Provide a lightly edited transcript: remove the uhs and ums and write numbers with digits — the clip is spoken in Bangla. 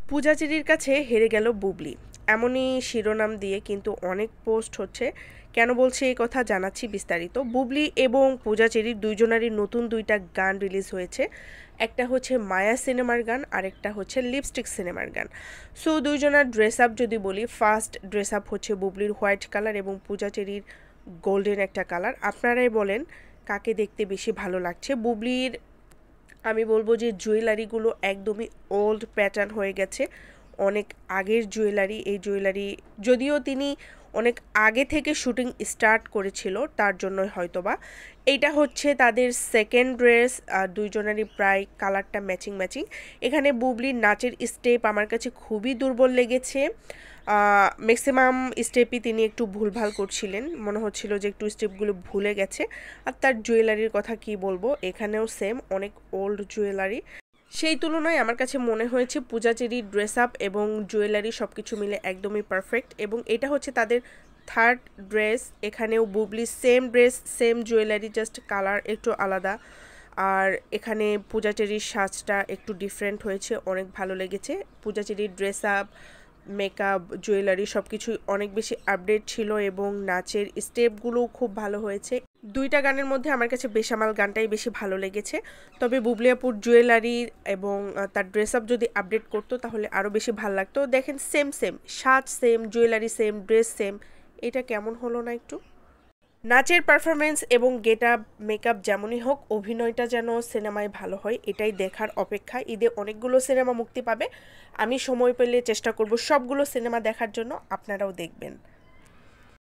পূজাচেরির কাছে হেরে গেল বুবলি, এমনই শিরোনাম দিয়ে কিন্তু অনেক পোস্ট হচ্ছে। কেন বলছি এই কথা জানাচ্ছি বিস্তারিত। বুবলি এবং পূজাচেরির দুইজনারই নতুন দুইটা গান রিলিজ হয়েছে। একটা হচ্ছে মায়া সিনেমার গান, আরেকটা হচ্ছে লিপস্টিক সিনেমার গান। সো দুইজনার ড্রেস আপ যদি বলি, ফার্স্ট ড্রেস আপ হচ্ছে বুবলির হোয়াইট কালার এবং পূজাচেরির গোল্ডেন একটা কালার। আপনারাই বলেন কাকে দেখতে বেশি ভালো লাগছে। বুবলির আমি বলবো যে জুয়েলারিগুলো একদমই ওল্ড প্যাটার্ন হয়ে গেছে, অনেক আগের জুয়েলারি। এই জুয়েলারি যদিও তিনি অনেক আগে থেকে শুটিং স্টার্ট করেছিল, তার জন্যই হয়তোবা। এইটা হচ্ছে তাদের সেকেন্ড ড্রেস, দুইজনেরই প্রায় কালারটা ম্যাচিং ম্যাচিং। এখানে বুবলির নাচের স্টেপ আমার কাছে খুবই দুর্বল লেগেছে। ম্যাক্সিমাম স্টেপই তিনি একটু ভুলভাল করছিলেন, মনে হচ্ছিল যে একটু স্টেপগুলো ভুলে গেছে। আর তার জুয়েলারির কথা কি বলবো, এখানেও সেম অনেক ওল্ড জুয়েলারি। সেই তুলনায় আমার কাছে মনে হয়েছে পূজাচেরির ড্রেস আপ এবং জুয়েলারি সব কিছু মিলে একদমই পারফেক্ট। এবং এটা হচ্ছে তাদের থার্ড ড্রেস। এখানেও Bubly same dress same jewellery, just colour একটু আলাদা। আর এখানে পূজাচেরির সাজটা একটু ডিফারেন্ট হয়েছে, অনেক ভালো লেগেছে। পূজাচেরির ড্রেস আপ, মেকআপ, জুয়েলারি সব কিছুই অনেক বেশি আপডেট ছিল এবং নাচের স্টেপগুলোও খুব ভালো হয়েছে। দুইটা গানের মধ্যে আমার কাছে বেসামাল গানটাই বেশি ভালো লেগেছে। তবে বুবলি আপুর জুয়েলারি এবং তার ড্রেস আপ যদি আপডেট করতো তাহলে আরও বেশি ভালো লাগতো। দেখেন সেম সেম সাজ, same jewellery, same dress, same. এটা কেমন হলো না একটু? নাচের পারফরমেন্স এবং গেট আপ মেকআপ যেমনই হোক, অভিনয়টা যেন সিনেমায় ভালো হয় এটাই দেখার অপেক্ষা। ঈদে অনেকগুলো সিনেমা মুক্তি পাবে, আমি সময় পেলে চেষ্টা করব সবগুলো সিনেমা দেখার জন্য, আপনারাও দেখবেন।